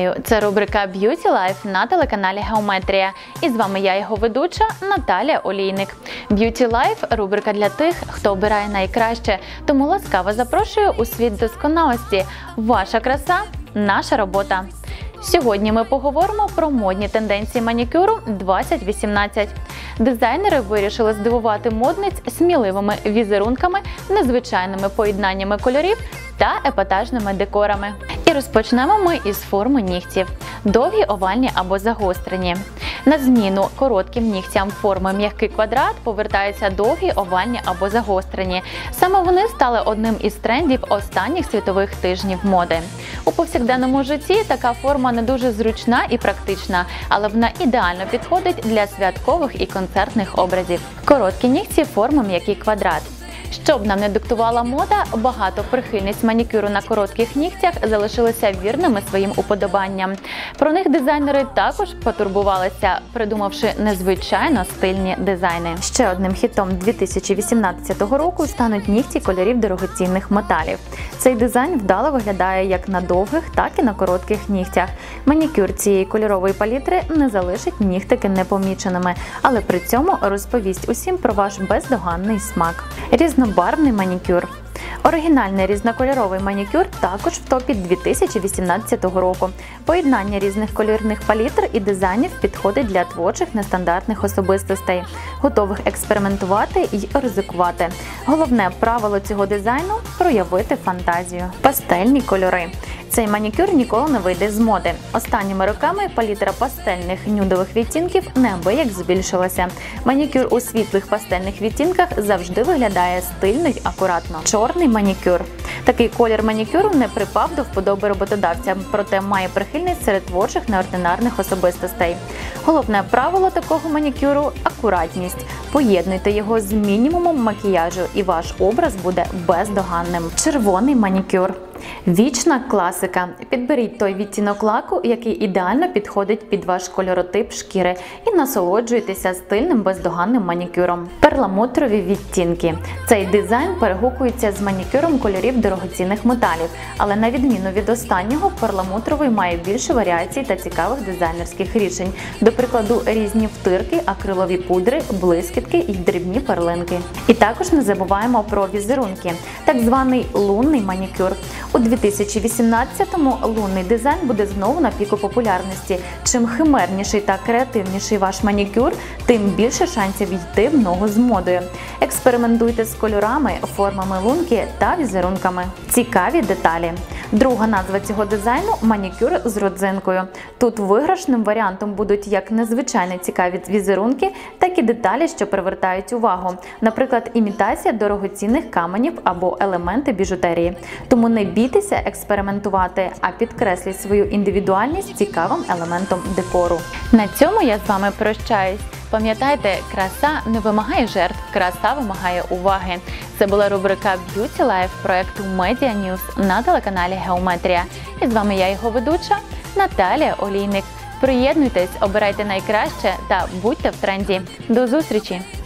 Вітаю! Це рубрика Beauty Life на телеканалі Геометрія. І з вами я, його ведуча Наталія Олійник. Beauty Life – рубрика для тих, хто обирає найкраще. Тому ласкаво запрошую у світ досконалості. Ваша краса – наша робота. Сьогодні ми поговоримо про модні тенденції манікюру 2018. Дизайнери вирішили здивувати модниць сміливими візерунками, незвичайними поєднаннями кольорів та епатажними декорами. І розпочнемо ми із форми нігтів. Довгі, овальні або загострені. На зміну коротким нігтям форми м'який квадрат повертаються довгі, овальні або загострені. Саме вони стали одним із трендів останніх світових тижнів моди. У повсякденному житті така форма не дуже зручна і практична, але вона ідеально підходить для святкових і концертних образів. Короткі нігті форми м'який квадрат. Щоб нам не диктувала мода, багато прихильниць манікюру на коротких нігтях залишилися вірними своїм уподобанням. Про них дизайнери також потурбувалися, придумавши незвичайно стильні дизайни. Ще одним хітом 2018 року стануть нігті кольорів дорогоцінних металів. Цей дизайн вдало виглядає як на довгих, так і на коротких нігтях. Манікюр цієї кольорової палітри не залишить нігтики непоміченими, але при цьому розповість усім про ваш бездоганний смак. Різнобарвний манікюр. Оригінальний різнокольоровий манікюр також в топі 2018 року. Поєднання різних кольорних палітр і дизайнів підходить для творчих нестандартних особистостей, готових експериментувати і ризикувати. Головне правило цього дизайну – проявити фантазію. Пастельні кольори. Цей манікюр ніколи не вийде з моди. Останніми роками палітра пастельних нюдових відтінків неабияк збільшилася. Манікюр у світлих пастельних відтінках завжди виглядає стильно й акуратно. Чорний манікюр. Такий колір манікюру не припав до вподоби роботодавцям, проте має прихильність серед творчих неординарних особистостей. Головне правило такого манікюру – акуратність. Поєднуйте його з мінімумом макіяжу і ваш образ буде бездоганним. Червоний манікюр. Вічна класика. Підберіть той відтінок лаку, який ідеально підходить під ваш кольоротип шкіри, і насолоджуйтеся стильним бездоганним манікюром. Перламутрові відтінки. Цей дизайн перегукується з манікюром кольорів дорогоцінних металів, але на відміну від останнього, перламутровий має більше варіацій та цікавих дизайнерських рішень. До прикладу, різні втирки, акрилові пудри, блискітки і дрібні перлинки. І також не забуваємо про візерунки. Так званий лунний манікюр. У 2018-му лунний дизайн буде знову на піку популярності. Чим химерніший та креативніший ваш манікюр, тим більше шансів йти в ногу з модою. Експериментуйте з кольорами, формами лунки та візерунками. Цікаві деталі. Друга назва цього дизайну – манікюр з родзинкою. Тут виграшним варіантом будуть як незвичайно цікаві візерунки, так і деталі, що привертають увагу. Наприклад, імітація дорогоцінних каменів або елементи біжутерії. Тому не бійтеся експериментувати, а підкресліть свою індивідуальність цікавим елементом декору. На цьому я з вами прощаюсь. Пам'ятайте, краса не вимагає жертв, краса вимагає уваги. Це була рубрика Beauty Life проєкту Media News на телеканалі Геометрія. І з вами я, його ведуча Наталія Олійник. Приєднуйтесь, обирайте найкраще та будьте в тренді. До зустрічі!